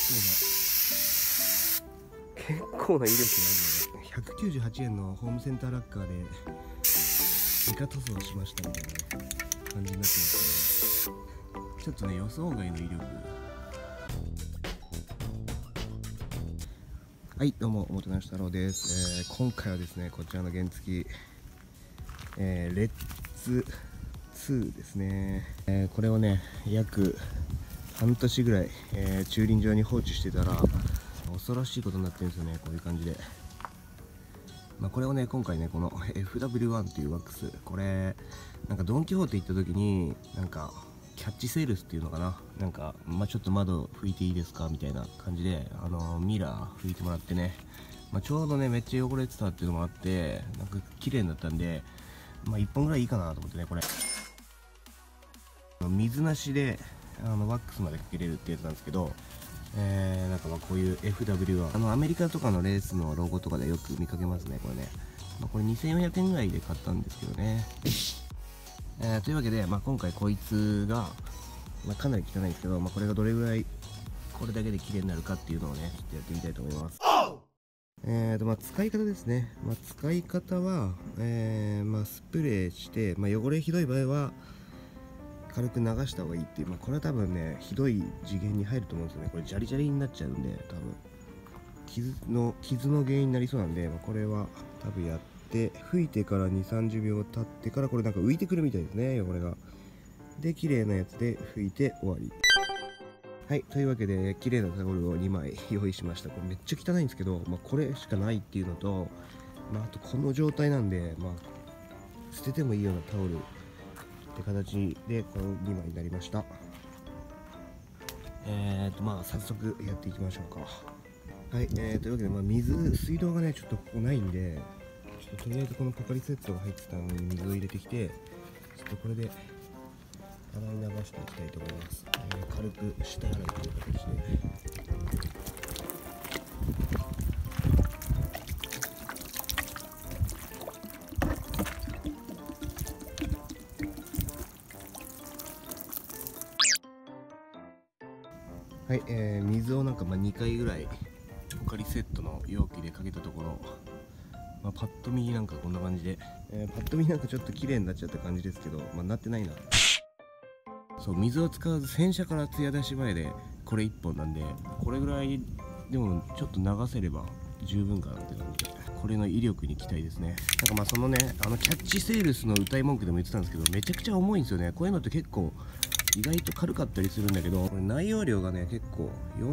結構な威力なんだよね。198円のホームセンターラッカーでイカ塗装しましたみたいな、ね、感じになってますけど、ちょっとね予想外の威力。はい、どうもおもてなし太郎です。今回はですねこちらの原付レッツ2ですね。これをね約半年ぐらい、駐輪場に放置してたら恐ろしいことになってるんですよね。こういう感じで、これをね今回ねこの FW1 っていうワックス、これなんかドン・キホーテ行った時になんかキャッチセールスっていうのかな、なんかちょっと窓拭いていいですかみたいな感じでミラー拭いてもらってね、ちょうどねめっちゃ汚れてたっていうのもあってなんか綺麗になったんで、1本ぐらいいいかなと思ってね、これ水なしでワックスまでかけれるってやつなんですけど、なんかこういう FW1 アメリカとかのレースのロゴとかでよく見かけますね。これね、これ2400円ぐらいで買ったんですけどね。というわけで、今回こいつが、かなり汚いんですけど、これがどれぐらいこれだけで綺麗になるかっていうのをねちょっとやってみたいと思います。使い方ですね。使い方は、スプレーして、汚れひどい場合は軽く流した方がいいっていう、これは多分ねひどい次元に入ると思うんですよね。これジャリジャリになっちゃうんで多分傷の原因になりそうなんで、これは多分やって拭いてから2、30秒経ってからこれなんか浮いてくるみたいですね、汚れが。で綺麗なやつで拭いて終わり。はい、というわけで綺麗なタオルを2枚用意しました。これめっちゃ汚いんですけど、これしかないっていうのと、あとこの状態なんで、捨ててもいいようなタオルって形でこの2枚になりました。早速やっていきましょうか。はい、というわけで、水道がねちょっとここないんで、ちょっととりあえずこのポカリセットが入ってたのに水を入れてきて、ちょっとこれで洗い流していきたいと思います。軽く下洗いという形で。はい、水をなんか2回ぐらいポカリセットの容器でかけたところ、パッと見なんかこんな感じで、パッと見なんかちょっと綺麗になっちゃった感じですけど、なってないな。そう、水を使わず洗車から艶出し前でこれ1本なんで、これぐらいでもちょっと流せれば十分かなって感じで、これの威力に期待ですね。なんかそのねキャッチセールスの歌い文句でも言ってたんですけど、めちゃくちゃ重いんですよね。こういうのって結構意外と軽かったりするんだけど、これ内容量がね結構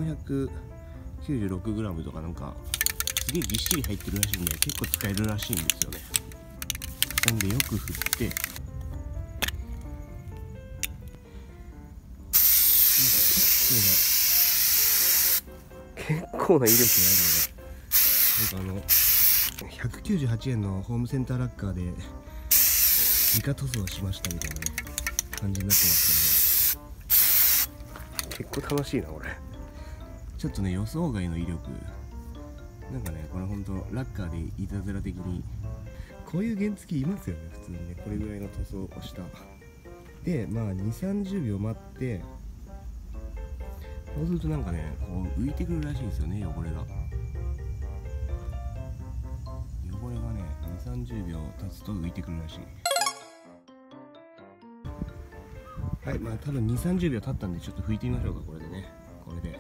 496g とかなんかすげえぎっしり入ってるらしいんで、結構使えるらしいんですよね。なんでよく振って結構な威力があるよね。なんか198円のホームセンターラッカーでイカ塗装しましたみたいなね感じになってますけどね。結構楽しいなこれ。ちょっとね予想外の威力。なんかねこれほんとラッカーでいたずら的にこういう原付いますよね普通にね。これぐらいの塗装をしたで2、30秒待って、そうするとなんかねこう浮いてくるらしいんですよね、汚れが。汚れがね2、30秒経つと浮いてくるらしい。はい、多分2、30秒経ったんでちょっと拭いてみましょうか。これでね、これで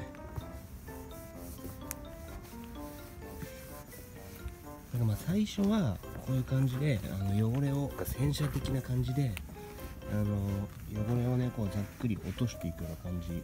なんか最初はこういう感じで汚れを洗車的な感じで汚れをねこうざっくり落としていくような感じ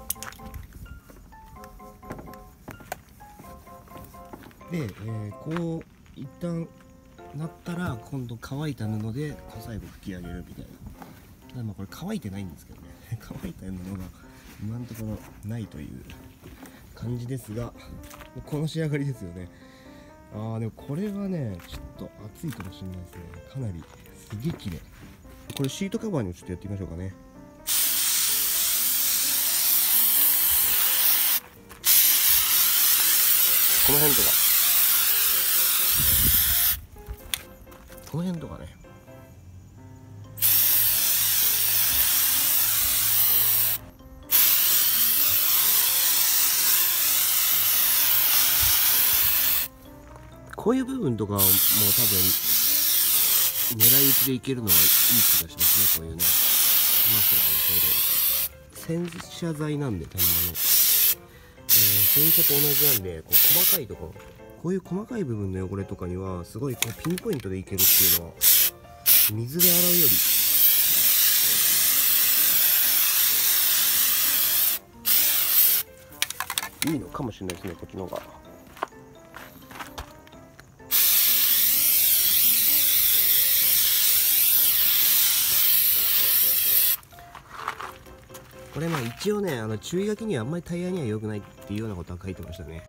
で、こう一旦なったら今度乾いた布で最後拭き上げるみたいな。ただこれ乾いてないんですけどね乾いた布が今のところないという感じですが、この仕上がりですよね。でもこれはねちょっと熱いかもしれないですね。かなりすげえ綺麗。これシートカバーにもちょっとやってみましょうかね。この辺とかね、 こういう部分とかも多分狙い撃ちでいけるのはいい気がしますね。こういうねマフラーの程度洗車剤なんで、タイヤの、洗車と同じなんで、こう細かいところ、こういう細かい部分の汚れとかにはすごいこうピンポイントでいけるっていうのは水で洗うよりいいのかもしれないですね、こっちの方が。これ一応ね、注意書きにはあんまりタイヤには良くないっていうようなことは書いてましたね。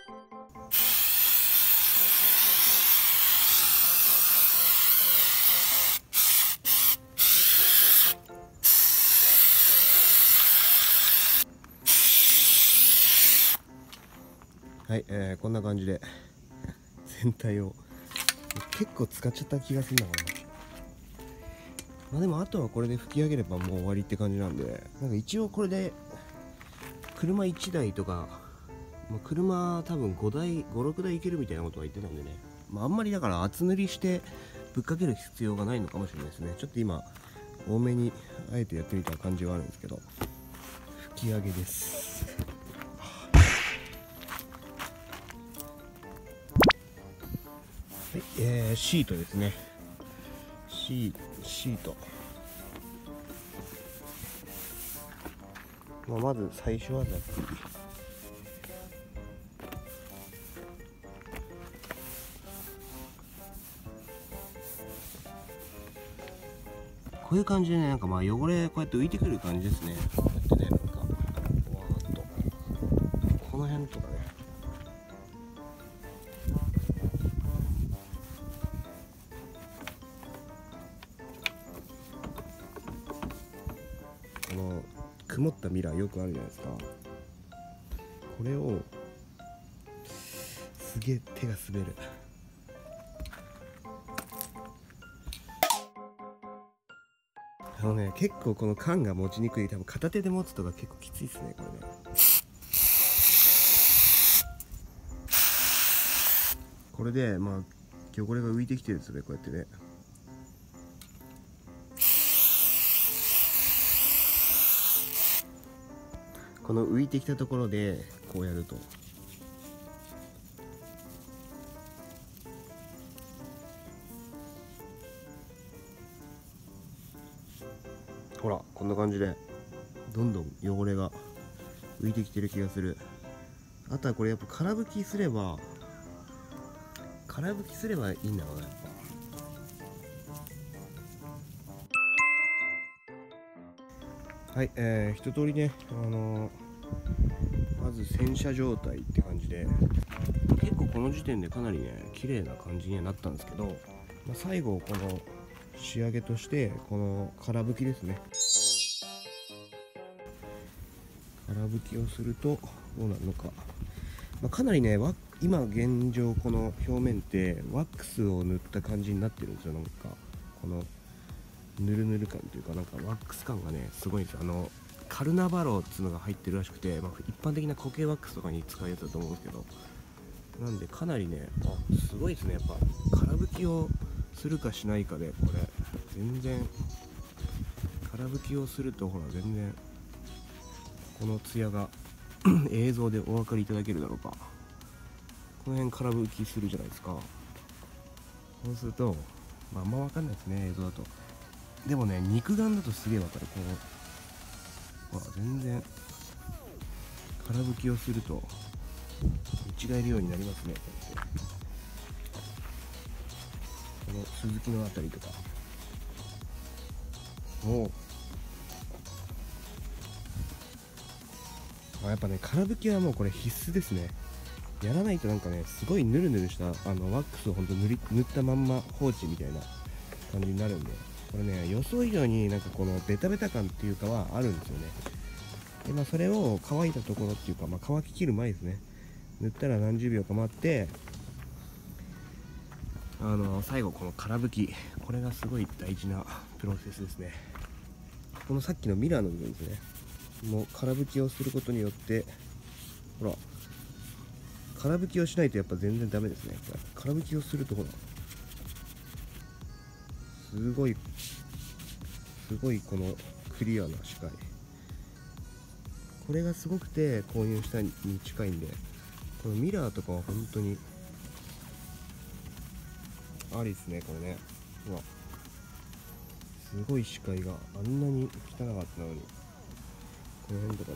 はい、こんな感じで全体を結構使っちゃった気がするんだからな。でもあとはこれで拭き上げればもう終わりって感じなんで、なんか一応これで車1台とか、車多分5台5、6台いけるみたいなことは言ってたんでね、あんまりだから厚塗りしてぶっかける必要がないのかもしれないですね。ちょっと今多めにあえてやってみた感じはあるんですけど、拭き上げです。はい、シートですね。シート、まず最初はざっくりこういう感じでね、なんか汚れこうやって浮いてくる感じですね。こうやってね、なんかわーっとこの辺とかね、この曇ったミラーよくあるじゃないですか。これをすげえ手が滑る。結構この缶が持ちにくい。多分片手で持つとか結構きついですね、これね。これで汚れが浮いてきてるんですよね、こうやってね。この浮いてきたところでこうやると、ほらこんな感じでどんどん汚れが浮いてきてる気がする。あとはこれやっぱ空拭きすればいいんだろうな、やっぱ。はい、一通りね、まず洗車状態って感じで、結構この時点でかなりね綺麗な感じにはなったんですけど、最後この仕上げとしてこの空拭きですね。空拭きをするとどうなるのか、かなりね今現状この表面ってワックスを塗った感じになってるんですよ。なんかこのぬるぬる感というか、なんかワックス感がねすごいんですよ。カルナバローっていうのが入ってるらしくて、一般的な固形ワックスとかに使うやつだと思うんですけど、なんでかなりねすごいですね。やっぱ空拭きをするかしないかで、これ全然空拭きをするとほら全然このツヤが映像でお分かりいただけるだろうか。この辺空拭きするじゃないですか。そうするとあんま分かんないですね、映像だと。でもね肉眼だとすげえ分かる。全然空拭きをすると見違えるようになりますね。この鈴木のあたりとかやっぱね空拭きはもうこれ必須ですね。やらないとなんかねすごいヌルヌルしたワックスをほんと塗ったまんま放置みたいな感じになるんで、これね予想以上になんかこのベタベタ感っていうかはあるんですよね。でそれを乾いたところっていうか、乾ききる前ですね、塗ったら何十秒か待って、最後この空拭き、これがすごい大事なプロセスですね。このさっきのミラーの部分ですね、もう空拭きをすることによってほら空拭きをしないとやっぱ全然ダメですね。これ空拭きをするとほらすごいこのクリアな視界、これがすごくて購入したに近いんで、このミラーとかは本当にありですね。これね、うわすごい視界があんなに汚かったのに、この辺とかね、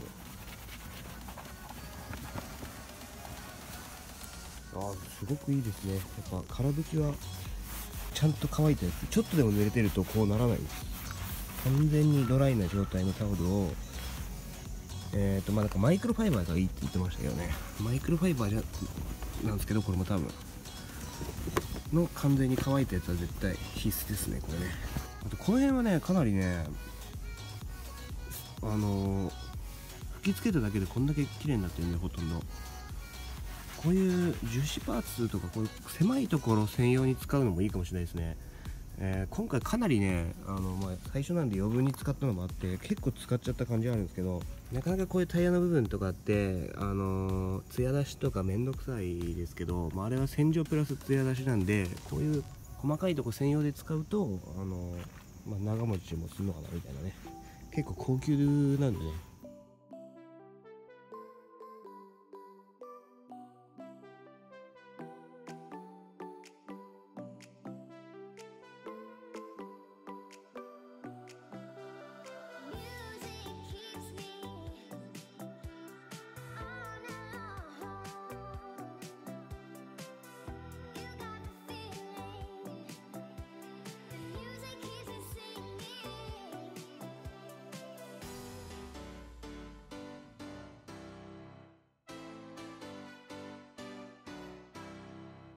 すごくいいですね。やっぱ空拭きはちゃんと乾いたやつ、ちょっとでも濡れてるとこうならないです。完全にドライな状態のタオルをなんかマイクロファイバーがいいって言ってましたけどね、マイクロファイバーなんですけど、これも多分の完全に乾いたやつは絶対必須ですね、これね。あとこの辺はね、かなりね、吹き付けただけでこんだけ綺麗になってるんで、ほとんどこういう樹脂パーツとか、こういう狭いところ専用に使うのもいいかもしれないですね。今回かなりね、最初なんで余分に使ったのもあって結構使っちゃった感じあるんですけど、なかなかこういうタイヤの部分とかって艶出しとかめんどくさいですけど、あれは洗浄プラス艶出しなんで、こういう細かいとこ専用で使うと長持ちもするのかなみたいなね、結構高級なんでね、